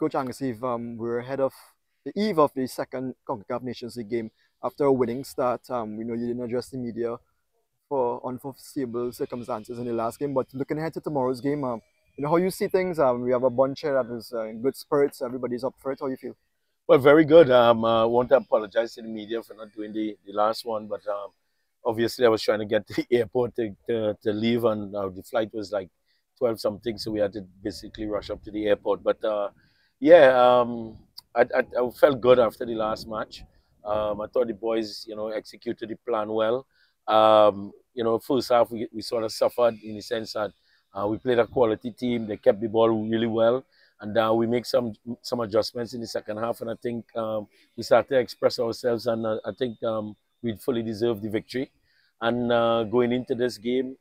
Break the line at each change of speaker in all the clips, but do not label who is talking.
Coach Angasif, we're ahead of the eve of the second CONCACAF Nations League game after a winning start. We know you didn't address the media for unforeseeable circumstances in the last game, but looking ahead to tomorrow's game, how you see things. We have a bunch here that is in good spirits. Everybody's up for it. How you feel?
Well, very good. I want to apologize to the media for not doing the last one, but obviously I was trying to get to the airport to leave, and the flight was like 12 something, so we had to basically rush up to the airport. But yeah, I felt good after the last match. I thought the boys, executed the plan well. First half we sort of suffered in the sense that we played a quality team. They kept the ball really well, and we make some adjustments in the second half, and I think we started to express ourselves, and I think we fully deserve the victory. And going into this game,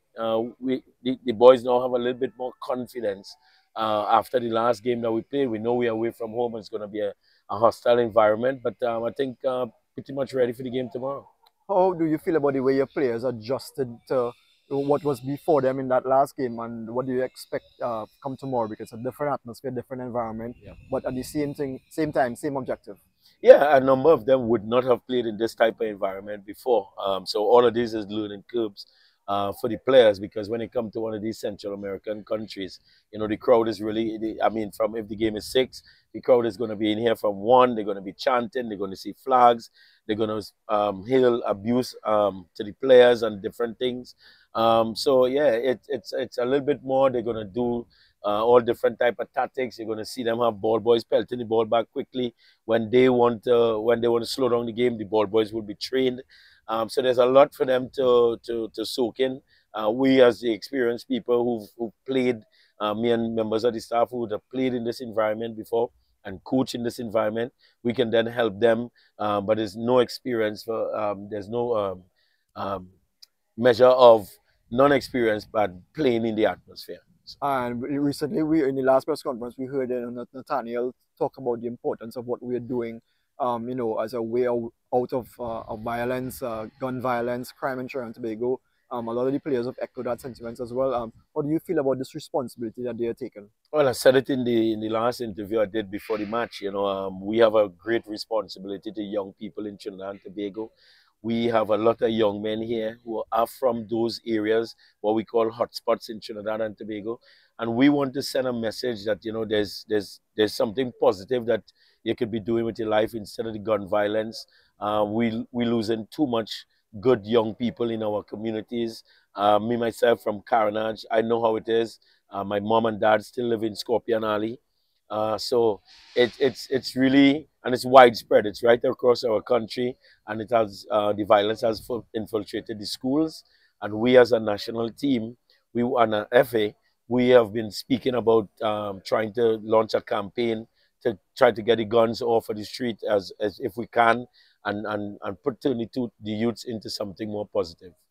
the boys now have a little bit more confidence after the last game that we played. We know we're away from home, and it's going to be a hostile environment, but I think pretty much ready for the game tomorrow.
How do you feel about the way your players adjusted to what was before them in that last game, and what do you expect come tomorrow? Because it's a different atmosphere, different environment,
Yeah.
but at the same time, same objective.
Yeah, a number of them would not have played in this type of environment before. So all of this is learning curves for the players, because when it comes to one of these Central American countries, the crowd is really, I mean, from if the game is 6, the crowd is going to be in here from 1. They're going to be chanting. They're going to see flags. They're going to hail abuse to the players and different things. So yeah, it's a little bit more. They're going to do all different type of tactics. You're going to see them have ball boys pelting the ball back quickly when they want to slow down the game. The ball boys will be trained. So there's a lot for them to soak in. We, as the experienced people who've played, me and members of the staff who would have played in this environment before and coach in this environment, we can then help them. But there's no experience there's no um, measure of non-experience but playing in the atmosphere.
And recently, we in the last press conference, we heard Nathaniel talk about the importance of what we are doing, as a way out of violence, gun violence, crime in Trinidad and Tobago. A lot of the players have echoed that sentiment as well. What do you feel about this responsibility that they are taking?
Well, I said it in the last interview I did before the match. We have a great responsibility to young people in Trinidad and Tobago. We have a lot of young men here who are from those areas, what we call hotspots in Trinidad and Tobago, and we want to send a message that there's something positive that you could be doing with your life instead of the gun violence. We losing too much good young people in our communities. Me myself from Carenage, I know how it is. My mom and dad still live in Scorpion Alley. So it's really, and it's widespread. It's right across our country, and the violence has infiltrated the schools. And we, as a national team, we and an FA, we have been speaking about trying to launch a campaign to try to get the guns off of the street as if we can, and turn the youths into something more positive.